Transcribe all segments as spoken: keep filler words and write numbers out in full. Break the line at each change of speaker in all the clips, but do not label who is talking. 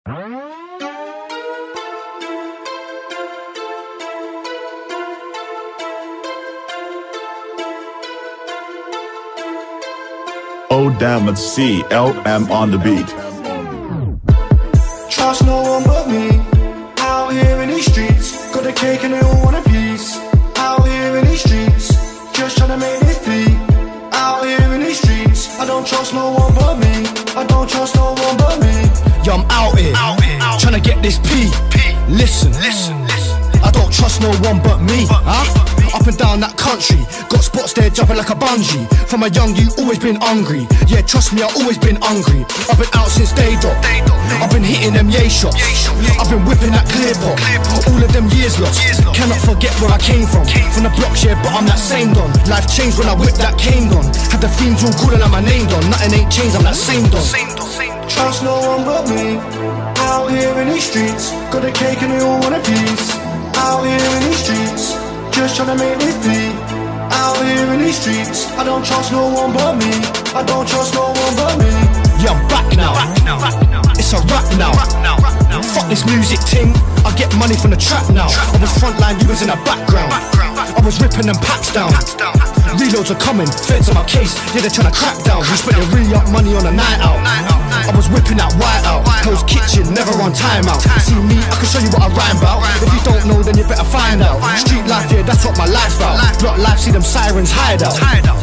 Oh damn, it's C L M on the beat.
Trust no one but me. Out here in these streets, got the cake and they all want a piece. Out here in these streets, just tryna make this beat. Out here in these streets, I don't trust no one but me. I don't trust no one but me.
Yo, I'm out here, out here. Tryna get this P. P. Listen, listen, listen. I don't trust no one but me, but huh? Me, me. Up and down that country, got spots there jumping like a bungee. From a young you, always been hungry. Yeah, trust me, I always been hungry. I've been out since day dot. I've been hitting them yay shots. I've been whipping that clear pot. All of them years lost. Cannot forget where I came from. From the blocks, yeah, but I'm that same don. Life changed when I whipped that cane don. Had the fiends all calling out my name don. Nothing ain't changed, I'm that same don.
Trust no one but me. Out here in these streets, got the cake and they all want a piece. Out here in these streets, just tryna make this beat. Out here in these streets, I don't trust no one but me. I don't trust no one but me.
Yeah, I'm back now. It's a rap now. Fuck this music ting. I get money from the trap now. I was frontline, you was in the background. I was ripping them packs down. Reloads are coming, feds on my case. Yeah, they're tryna crack down. We spent the re-up money on a night out. I was whipping that white out. Hell's Kitchen, never on time out. See me, I can show you what I rhyme about. If you don't know, then you better find out. Street life, yeah, that's what my life's about. Block life, see them sirens hide out.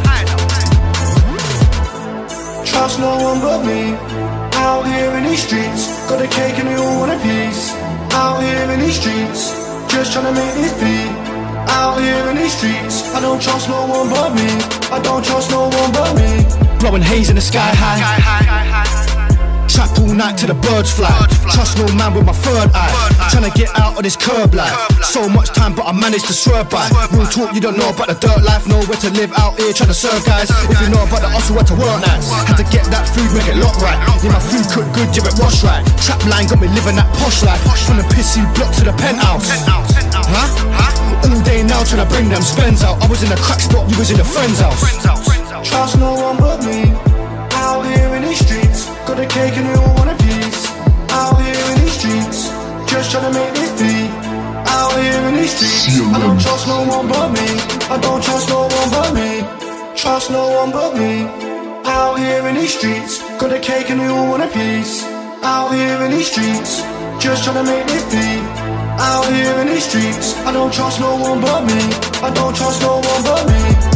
Trust no one but me. Out here in these streets, got the cake and they all want a piece. Out here in these streets, just tryna make this beat. Out here in these streets, I don't trust no one but me. I don't trust no one but me.
Blowing haze in the sky high. Trap all night till the birds fly. Trust no man with my third eye. Tryna get out of this curb life. So much time but I managed to swerve by. Real talk, you don't know about the dirt life. Know where to live out here, tryna serve guys. If you know about the hustle, where to work nights. Had to get that food, make it look right. Yeah, my food cooked good, give it wash right. Trap line got me living that posh life. From the pissy block to the penthouse. Huh? All day now tryna bring them spends out. I was in the crack spot, you was in the friend's house.
Trust no one but me. Out here in these streets, got the cake and they all want a piece. Out here in these streets, just tryna make this beat. Out here in these streets, I don't trust no one but me. I don't trust no one but me. Trust no one but me. Out here in these streets, got the cake and they all want a piece. Out here in these streets, just tryna make this beat. Out here in these streets, I don't trust no one but me. I don't trust no one but me.